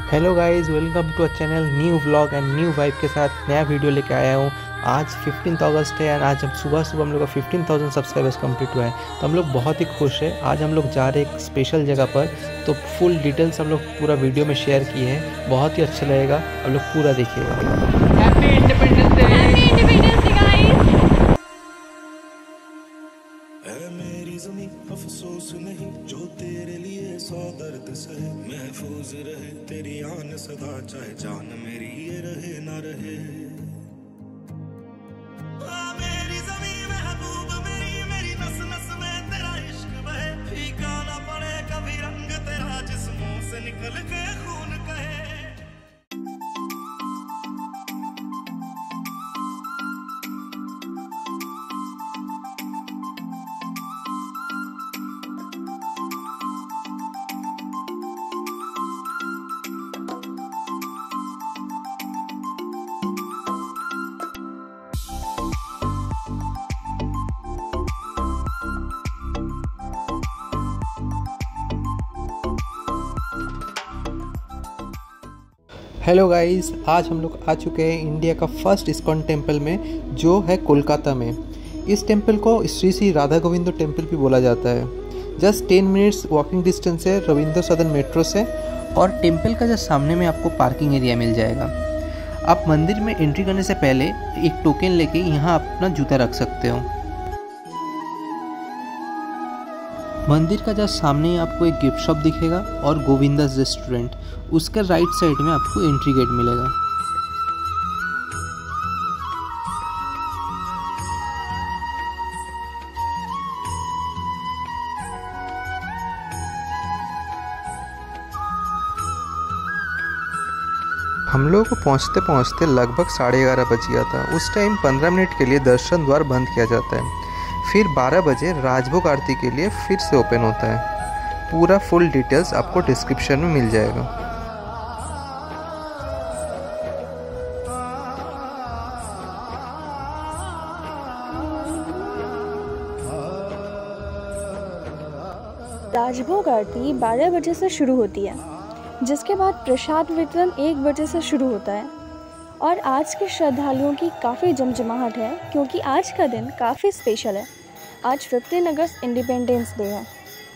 Hello guys, welcome to a channel new vlog and new vibe के साथ नया video लेके आया हूँ। आज 15 अगस्त है और आज हम सुबह हम लोग का 15,000 सब्सक्राइबर्स कंप्लीट हुआ है, तो हम लोग बहुत ही खुश है। आज हम लोग जा रहे हैं एक स्पेशल जगह पर, तो फुल डिटेल्स हम लोग पूरा वीडियो में शेयर किए हैं। बहुत ही अच्छा लगेगा, हम लोग पूरा देखिएगा। Happy independence day! Happy independence day guys! मेरी ज़मीं अफसोस नहीं जो तेरे लिए 100 दर्द सहे, महफूज रहे तेरी आन सदा, चाहे जान मेरी ये रहे ना रहे। मेरी ज़मीं महबूब मेरी नस नस में तेरा इश्क बहे, फीका ना पड़े कभी रंग तेरा जिस्मों से निकल के खून कहे। हेलो गाइस, आज हम लोग आ चुके हैं इंडिया का फर्स्ट इस्कॉन टेम्पल में, जो है कोलकाता में। इस टेम्पल को श्री श्री राधा गोविंद टेम्पल भी बोला जाता है। जस्ट 10 मिनट्स वॉकिंग डिस्टेंस है रविंद्र सदन मेट्रो से, और टेम्पल का जस्ट सामने में आपको पार्किंग एरिया मिल जाएगा। आप मंदिर में एंट्री करने से पहले एक टोकन लेके यहाँ अपना जूता रख सकते हो। मंदिर का जस्ट सामने ही आपको एक गिफ्ट शॉप दिखेगा और गोविंदास रेस्टोरेंट, उसका राइट साइड में आपको एंट्री गेट मिलेगा। हम लोगों को पहुंचते पहुंचते लगभग 11:30 बज गया था। उस टाइम 15 मिनट के लिए दर्शन द्वार बंद किया जाता है, फिर 12 बजे राजभोग आरती के लिए फिर से ओपन होता है। पूरा फुल डिटेल्स आपको डिस्क्रिप्शन में मिल जाएगा। राजभोग आरती 12 बजे से शुरू होती है, जिसके बाद प्रसाद वितरण 1 बजे से शुरू होता है। और आज के श्रद्धालुओं की काफ़ी जमजमाहट है, क्योंकि आज का दिन काफ़ी स्पेशल है। आज 15 अगस्त इंडिपेंडेंस डे है।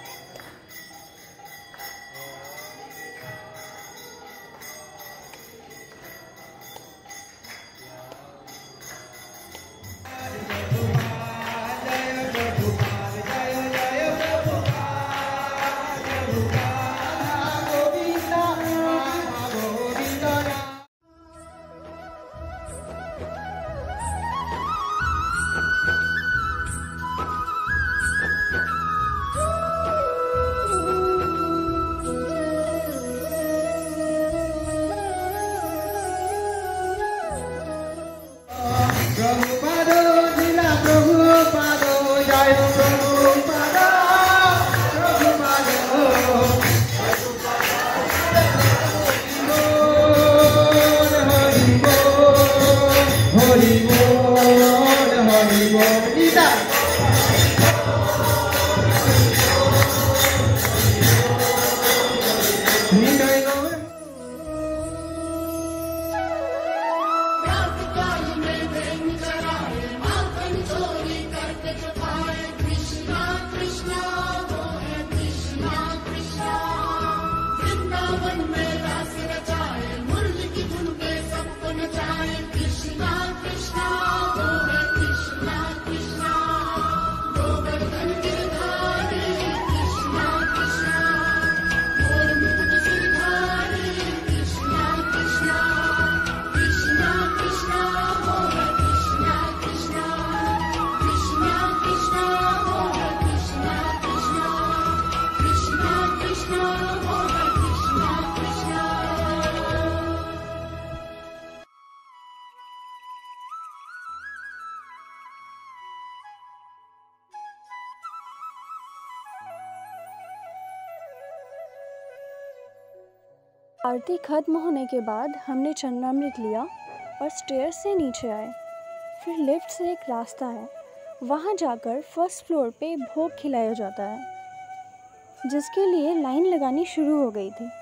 आरती खत्म होने के बाद हमने चरणामृत लिया और स्टेयर्स से नीचे आए। फिर लिफ्ट से एक रास्ता है, वहाँ जाकर फर्स्ट फ्लोर पे भोग खिलाया जाता है, जिसके लिए लाइन लगानी शुरू हो गई थी।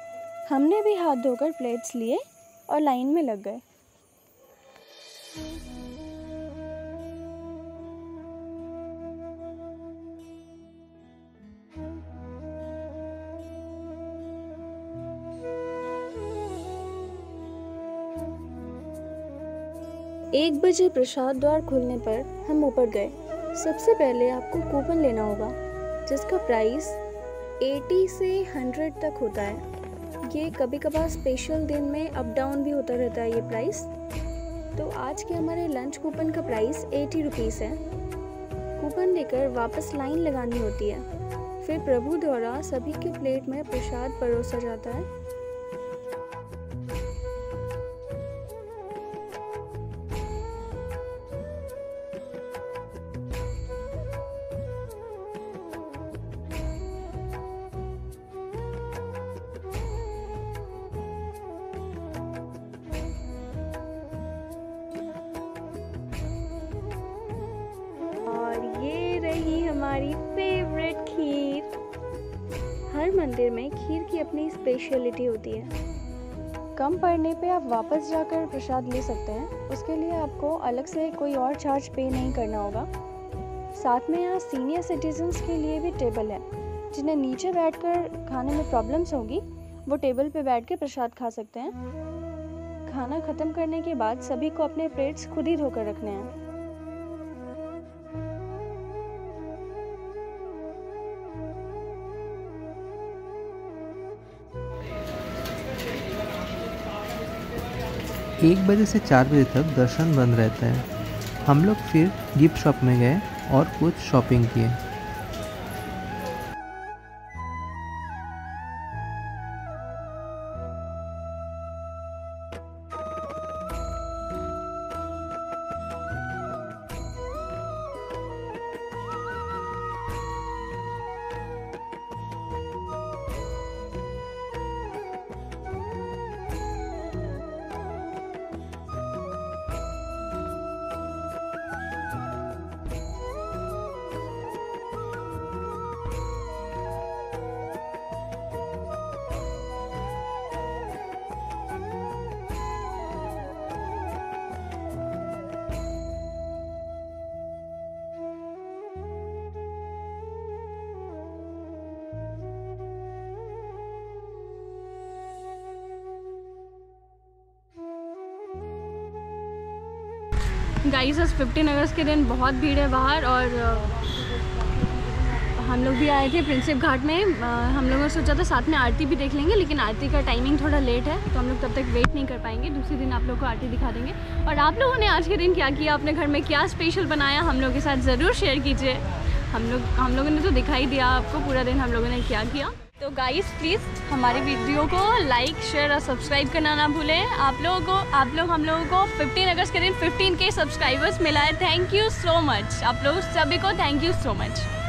हमने भी हाथ धोकर प्लेट्स लिए और लाइन में लग गए। एक बजे प्रसाद द्वार खुलने पर हम ऊपर गए। सबसे पहले आपको कूपन लेना होगा जिसका प्राइस 80 से 100 तक होता है। ये कभी कभार स्पेशल दिन में अप डाउन भी होता रहता है ये प्राइस। तो आज के हमारे लंच कूपन का प्राइस 80 रुपीज़ है। कूपन लेकर वापस लाइन लगानी होती है। फिर प्रभु द्वारा सभी के प्लेट में प्रसाद परोसा जाता है। ये रही हमारी फेवरेट खीर। हर मंदिर में खीर की अपनी स्पेशलिटी होती है। कम पड़ने पे आप वापस जाकर प्रसाद ले सकते हैं। उसके लिए आपको अलग से कोई और चार्ज पे नहीं करना होगा। साथ में यहाँ सीनियर सिटीजन्स के लिए भी टेबल है। जिन्हें नीचे बैठकर खाने में प्रॉब्लम्स होगी वो टेबल पे बैठ के प्रसाद खा सकते हैं। खाना ख़त्म करने के बाद सभी को अपने प्लेट्स खुद ही धोकर रखने हैं। एक बजे से 4 बजे तक दर्शन बंद रहता है। हम लोग फिर गिफ्ट शॉप में गए और कुछ शॉपिंग किए। गाइस, आज 15 अगस्त के दिन बहुत भीड़ है बाहर और हम लोग भी आए थे प्रिंसेप घाट में। हम लोगों ने सोचा था साथ में आरती भी देख लेंगे, लेकिन आरती का टाइमिंग थोड़ा लेट है तो हम लोग तब तक वेट नहीं कर पाएंगे। दूसरे दिन आप लोग को आरती दिखा देंगे। और आप लोगों ने आज के दिन क्या किया, अपने घर में क्या स्पेशल बनाया, हम लोग के साथ ज़रूर शेयर कीजिए। हम लोगों ने तो दिखाई दिया आपको पूरा दिन हम लोगों ने क्या किया। तो गाइस प्लीज़ हमारी वीडियो को लाइक, शेयर और सब्सक्राइब करना ना भूलें। आप लोग हम लोगों को 15 अगस्त के दिन 15K सब्सक्राइबर्स मिला है। Thank you so much. आप लोग सभी को थैंक यू सो मच।